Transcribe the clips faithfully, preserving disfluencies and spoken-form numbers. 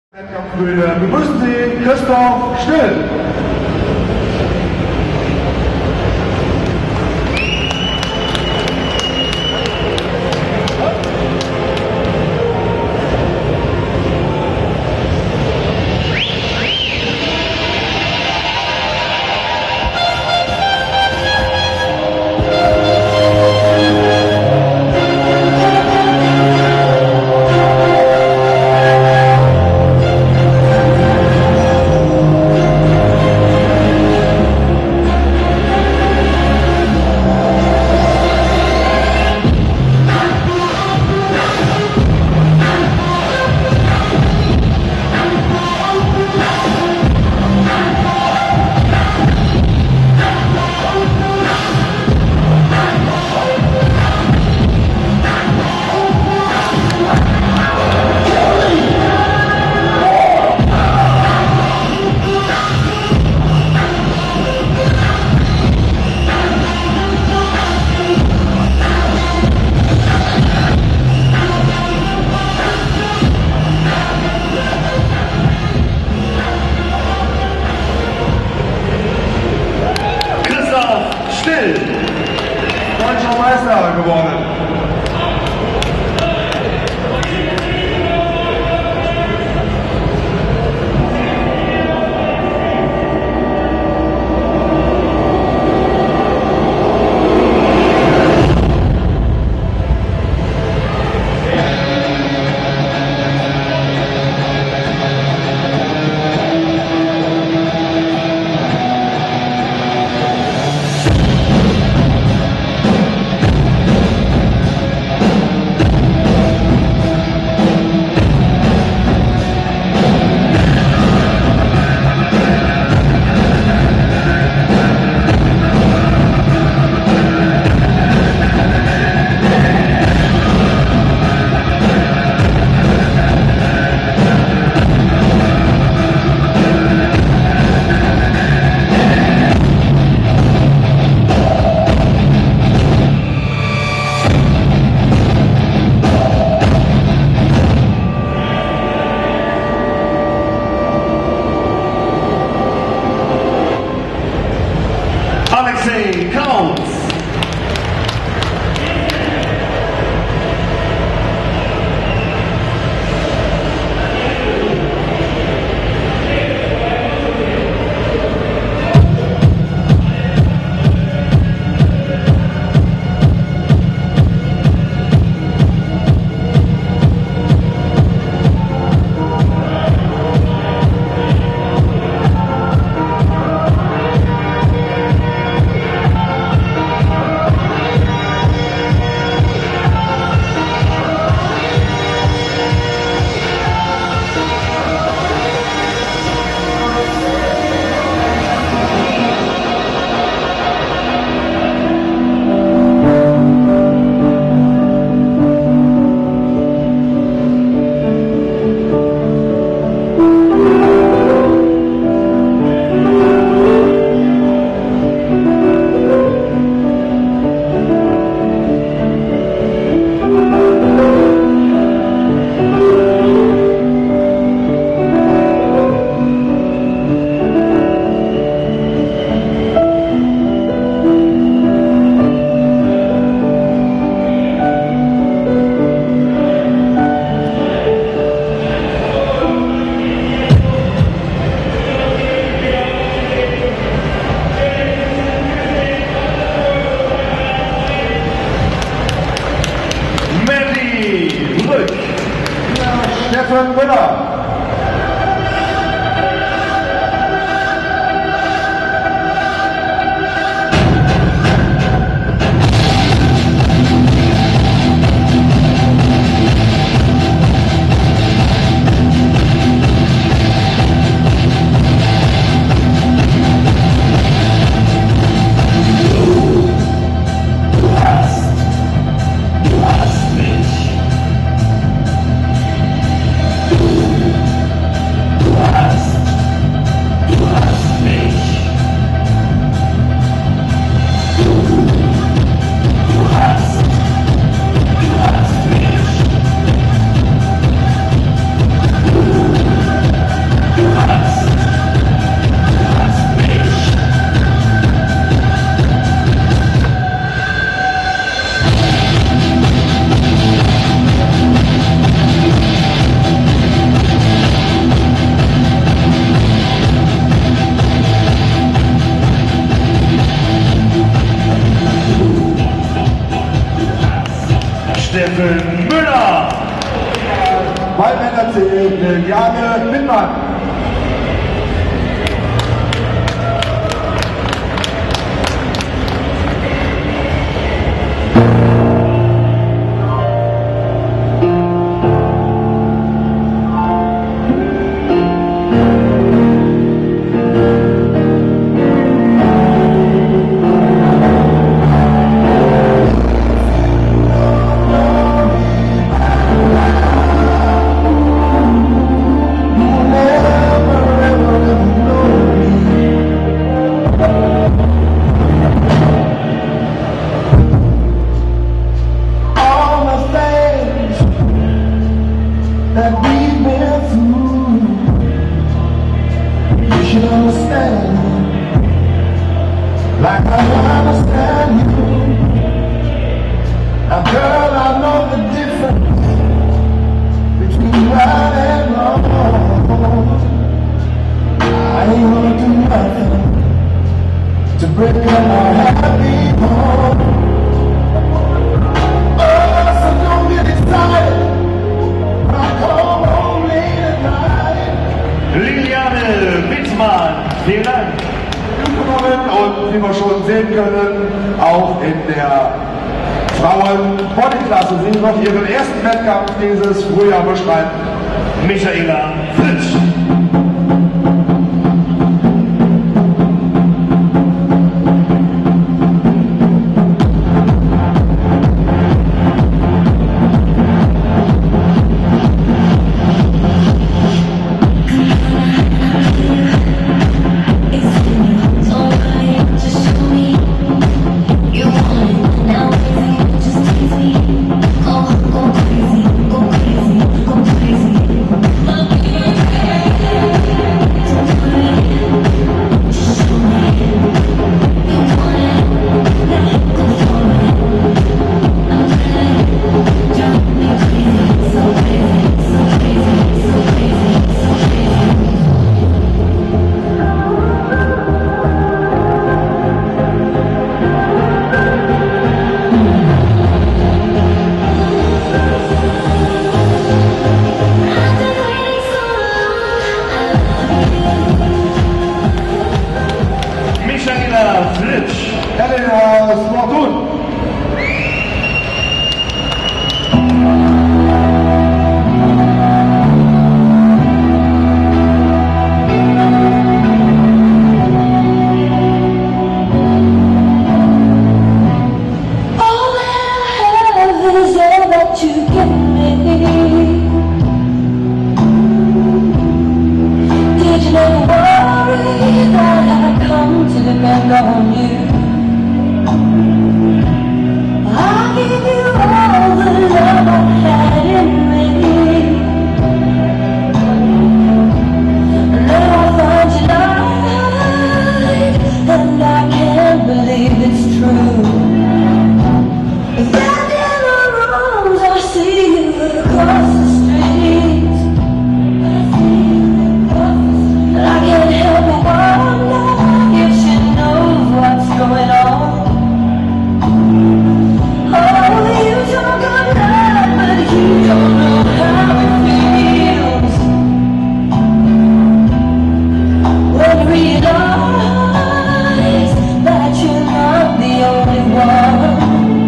Wettkampfbühne. Begrüßen Sie Christoph Still. Still, deutscher Meister geworden. Alexei Kautz. Steffen Müller. Du hast mich. Steffen Müller. Bei Männer zählt Liliane Wittmann. That we've been through, you should understand, like I understand you. Now girl, I know the difference between right and wrong. I ain't gonna do nothing to break up our happy home. Oh, so don't get excited. Liliane Wittmann, vielen Dank. Und wie wir schon sehen können, auch in der Frauen-Bodyklasse sie noch ihren ersten Wettkampf dieses Frühjahr bestreiten. Michaela Fritsch. Fritsch. Elena Smartun. All I have is all that you give me. Did you never worry that I'd come to depend on you? I give you all the love I had in me, and now I find you lied, and I can't believe it's true. Back in the rooms, I see you across the street, and I can't help but wonder if she knows what's going on. Oh, you talk of love, but you don't know how it feels when you realize that you're not the only one.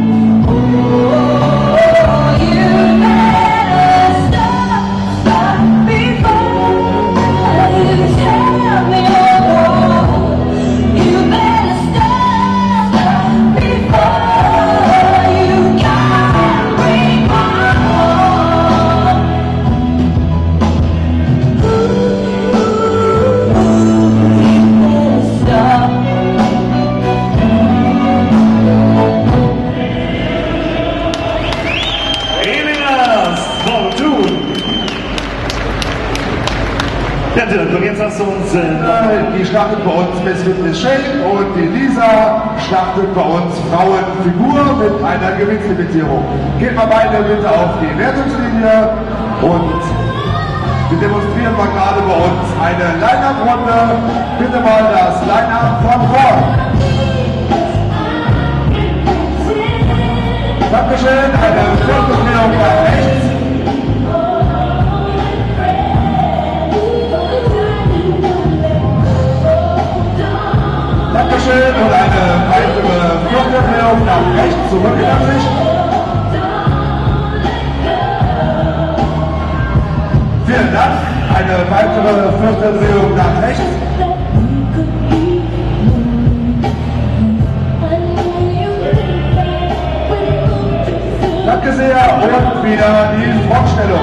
Und jetzt hast du uns... Äh, die schlachtet bei uns Miss Fitness Shake und die Lisa schlachtet bei uns Frauenfigur mit einer Gewichtslimitierung. Geht mal beide bitte auf die Wertungslinie und wir demonstrieren mal gerade bei uns eine Line-Up-Runde. Bitte mal das Line-Up von vorn. Dankeschön, eine Viertelmeldung. Rückgang nach rechts. Dankeschön und eine weitere Flugdrehung nach rechts zurück in der Sicht. Vielen Dank. Eine weitere Flugdrehung nach rechts. Danke sehr und wieder die Frontstellung.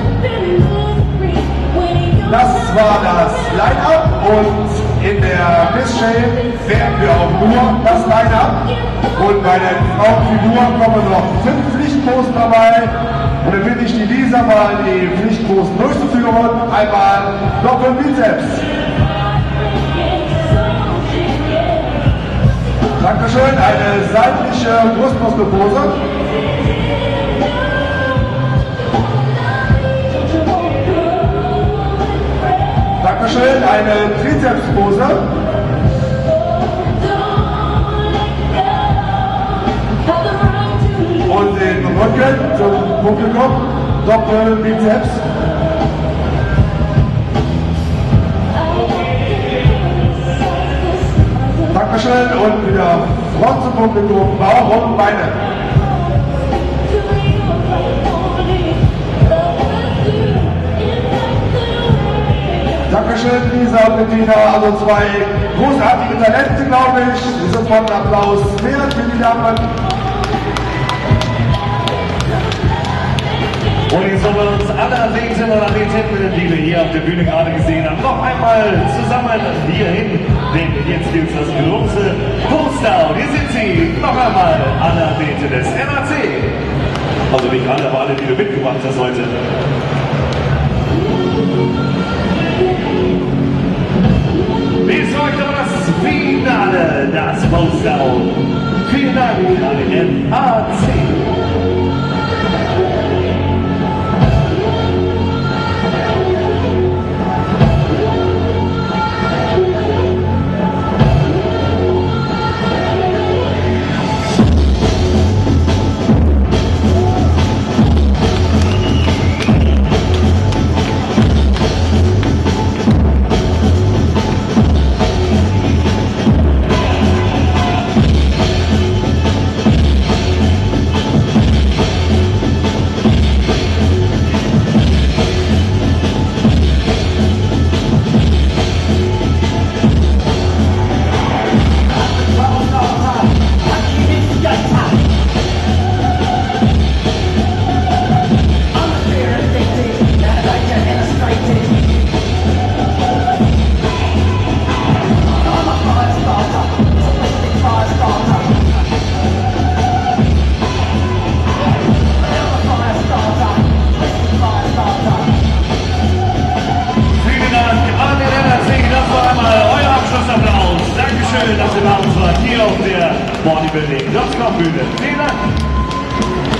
Das war das Line-Up und in der Miss-Shape werden wir auch nur das Line-Up. Und bei der Frauenfigur kommen noch fünf Pflichtposen dabei. Und dann bitte ich die Lisa mal die Pflichtposen durchzuführen. Einmal Doppelbizeps. Dankeschön, eine seitliche Brustmuskelpose. Dankeschön, eine Trizepspose. Und den Rücken zum Publikum, Doppelbizeps. Dankeschön und wieder Front zum Publikum, Bauch und Beine. Dankeschön, Lisa und Bettina, also zwei großartige Talente, glaube ich. Sie sind von Applaus wert für die Damen. Und jetzt sollen wir uns alle Athletinnen und Athletinnen, die wir hier auf der Bühne gerade gesehen haben, noch einmal zusammen hierhin. Denn jetzt gibt es das große Postdown. Hier sind sie, noch einmal alle Athleten des N A C. Also nicht alle, aber alle, die du mitgebracht hast heute. Bis heute das Finale, das Postdown. Vielen Dank an den N A C. Das war hier auf der Bodybuilding Punkt com Bühne. Vielen Dank!